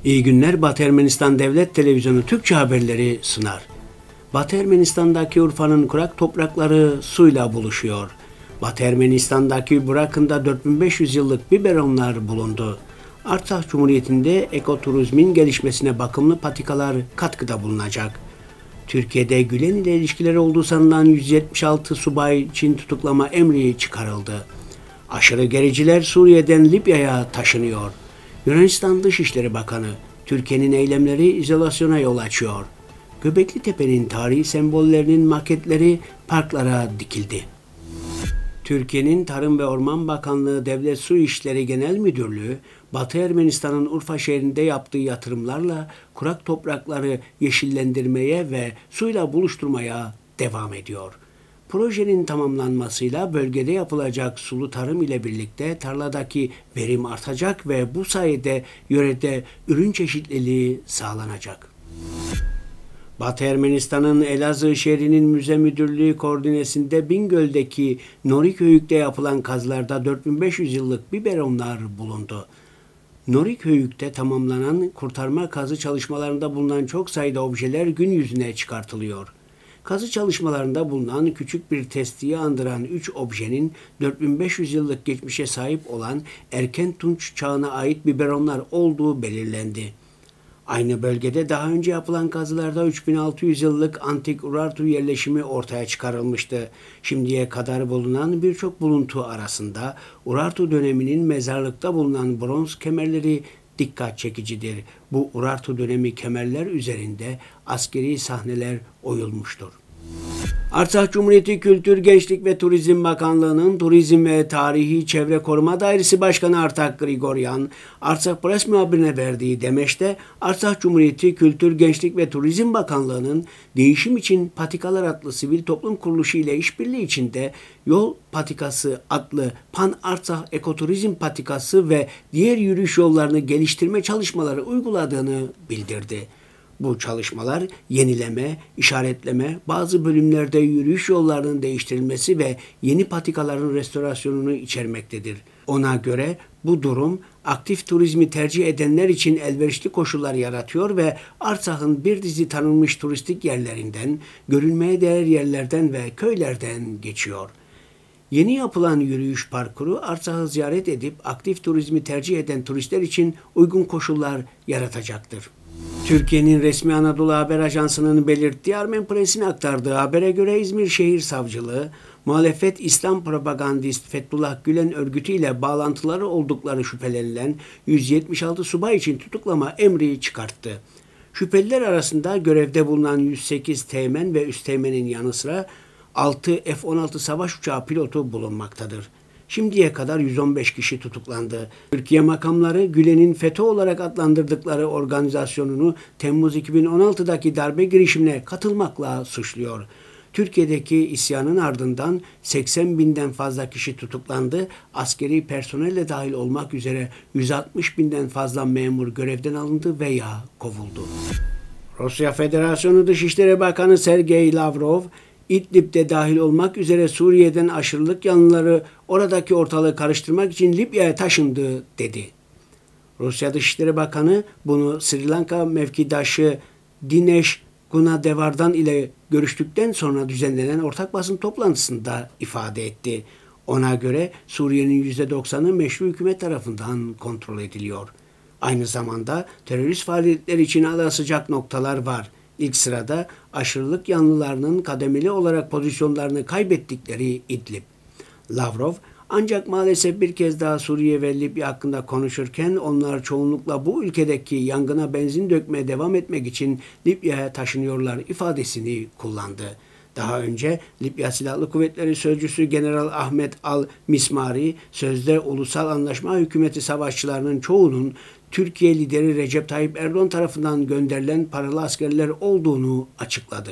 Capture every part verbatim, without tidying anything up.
İyi günler. Batı Ermenistan Devlet Televizyonu Türkçe haberleri sunar. Batı Ermenistan'daki Urfa'nın kurak toprakları suyla buluşuyor. Batı Ermenistan'daki Burak'ında dört bin beş yüz yıllık biberonlar bulundu. Artsakh Cumhuriyeti'nde ekoturizmin gelişmesine bakımlı patikalar katkıda bulunacak. Türkiye'de Gülen ile ilişkileri olduğu sanılan yüz yetmiş altı subay için tutuklama emri çıkarıldı. Aşırı gericiler Suriye'den Libya'ya taşınıyor. Yunanistan Dışişleri Bakanı, Türkiye'nin eylemleri izolasyona yol açıyor. Göbekli Tepe'nin tarihi sembollerinin maketleri parklara dikildi. Türkiye'nin Tarım ve Orman Bakanlığı Devlet Su İşleri Genel Müdürlüğü, Batı Ermenistan'ın Urfa şehrinde yaptığı yatırımlarla kurak toprakları yeşillendirmeye ve suyla buluşturmaya devam ediyor. Projenin tamamlanmasıyla bölgede yapılacak sulu tarım ile birlikte tarladaki verim artacak ve bu sayede yörede ürün çeşitliliği sağlanacak. Batı Ermenistan'ın Elazığ şehrinin müze müdürlüğü koordinesinde Bingöl'deki Noriköyük'te yapılan kazılarda dört bin beş yüz yıllık biberonlar bulundu. Noriköyük'te tamamlanan kurtarma kazı çalışmalarında bulunan çok sayıda objeler gün yüzüne çıkartılıyor. Kazı çalışmalarında bulunan küçük bir testiyi andıran üç objenin dört bin beş yüz yıllık geçmişe sahip olan erken Tunç çağına ait biberonlar olduğu belirlendi. Aynı bölgede daha önce yapılan kazılarda üç bin altı yüz yıllık antik Urartu yerleşimi ortaya çıkarılmıştı. Şimdiye kadar bulunan birçok buluntu arasında Urartu döneminin mezarlıkta bulunan bronz kemerleri dikkat çekicidir. Bu Urartu dönemi kemerler üzerinde askeri sahneler oyulmuştur. Artsakh Cumhuriyeti Kültür, Gençlik ve Turizm Bakanlığı'nın Turizm ve Tarihi Çevre Koruma Dairesi Başkanı Artak Grigoryan, Artsakh Press muhabirine verdiği demeçte, Artsakh Cumhuriyeti Kültür, Gençlik ve Turizm Bakanlığı'nın Değişim İçin Patikalar adlı sivil toplum kuruluşu ile işbirliği içinde Yol Patikası adlı Pan Artsakh Ekoturizm Patikası ve diğer yürüyüş yollarını geliştirme çalışmaları uyguladığını bildirdi. Bu çalışmalar yenileme, işaretleme, bazı bölümlerde yürüyüş yollarının değiştirilmesi ve yeni patikaların restorasyonunu içermektedir. Ona göre bu durum aktif turizmi tercih edenler için elverişli koşullar yaratıyor ve Artsakh'ın bir dizi tanınmış turistik yerlerinden, görülmeye değer yerlerden ve köylerden geçiyor. Yeni yapılan yürüyüş parkuru Artsakh'ı ziyaret edip aktif turizmi tercih eden turistler için uygun koşullar yaratacaktır. Türkiye'nin resmi Anadolu Haber Ajansı'nın belirttiği Armen Press'in aktardığı habere göre İzmir Şehir Savcılığı, muhalefet İslam propagandist Fethullah Gülen örgütü ile bağlantıları oldukları şüphelenilen yüz yetmiş altı subay için tutuklama emri çıkarttı. Şüpheliler arasında görevde bulunan yüz sekiz teğmen ve üsteğmenin yanı sıra altı F on altı savaş uçağı pilotu bulunmaktadır. Şimdiye kadar yüz on beş kişi tutuklandı. Türkiye makamları Gülen'in FETÖ olarak adlandırdıkları organizasyonunu Temmuz iki bin on altıdaki darbe girişimine katılmakla suçluyor. Türkiye'deki isyanın ardından seksen binden fazla kişi tutuklandı. Askeri personelle dahil olmak üzere yüz altmış binden fazla memur görevden alındı veya kovuldu. Rusya Federasyonu Dışişleri Bakanı Sergey Lavrov, İdlib'de dahil olmak üzere Suriye'den aşırılık yanlıları oradaki ortalığı karıştırmak için Libya'ya taşındı dedi. Rusya Dışişleri Bakanı bunu Sri Lanka mevkidaşı Dinesh Gunadevardan ile görüştükten sonra düzenlenen ortak basın toplantısında ifade etti. Ona göre Suriye'nin yüzde doksanı meşru hükümet tarafından kontrol ediliyor. Aynı zamanda terörist faaliyetler için ala sıcak noktalar var. İlk sırada aşırılık yanlılarının kademeli olarak pozisyonlarını kaybettikleri İdlib. Lavrov, ancak maalesef bir kez daha Suriye ve Libya hakkında konuşurken onlar çoğunlukla bu ülkedeki yangına benzin dökmeye devam etmek için Libya'ya taşınıyorlar ifadesini kullandı. Daha önce Libya Silahlı Kuvvetleri Sözcüsü General Ahmet Al-Mismari, sözde ulusal anlaşma hükümeti savaşçılarının çoğunun Türkiye lideri Recep Tayyip Erdoğan tarafından gönderilen paralı askerler olduğunu açıkladı.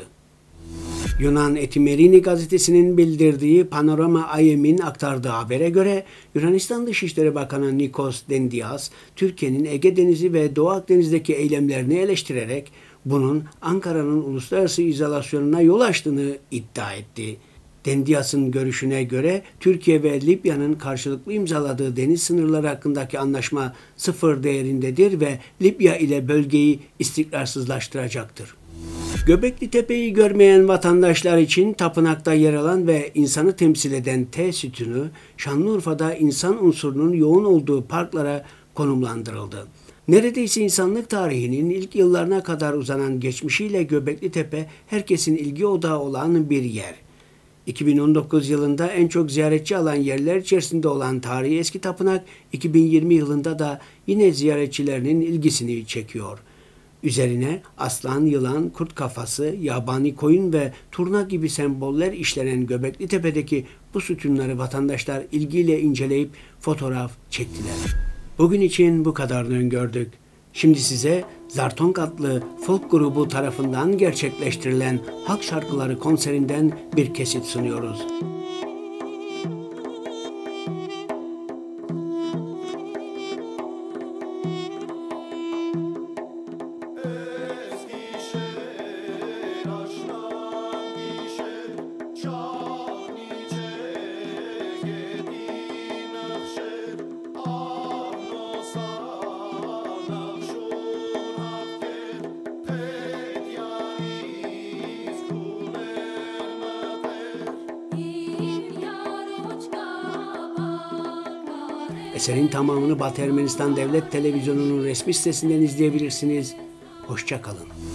Yunan Etimerini gazetesinin bildirdiği Panorama Ayem'in aktardığı habere göre Yunanistan Dışişleri Bakanı Nikos Dendias, Türkiye'nin Ege Denizi ve Doğu Akdeniz'deki eylemlerini eleştirerek bunun Ankara'nın uluslararası izolasyonuna yol açtığını iddia etti. Dendias'ın görüşüne göre Türkiye ve Libya'nın karşılıklı imzaladığı deniz sınırları hakkındaki anlaşma sıfır değerindedir ve Libya ile bölgeyi istikrarsızlaştıracaktır. Göbekli Tepe'yi görmeyen vatandaşlar için tapınakta yer alan ve insanı temsil eden T sütunu, Şanlıurfa'da insan unsurunun yoğun olduğu parklara konumlandırıldı. Neredeyse insanlık tarihinin ilk yıllarına kadar uzanan geçmişiyle Göbekli Tepe herkesin ilgi odağı olan bir yer. iki bin on dokuz yılında en çok ziyaretçi alan yerler içerisinde olan tarihi eski tapınak, iki bin yirmi yılında da yine ziyaretçilerinin ilgisini çekiyor. Üzerine aslan, yılan, kurt kafası, yabani koyun ve turna gibi semboller işlenen Göbekli Tepe'deki bu sütunları vatandaşlar ilgiyle inceleyip fotoğraf çektiler. Bugün için bu kadarını öngördük. Şimdi size Zartong adlı folk grubu tarafından gerçekleştirilen halk şarkıları konserinden bir kesit sunuyoruz. Eserin tamamını Batı Ermenistan Devlet Televizyonu'nun resmi sitesinden izleyebilirsiniz. Hoşça kalın.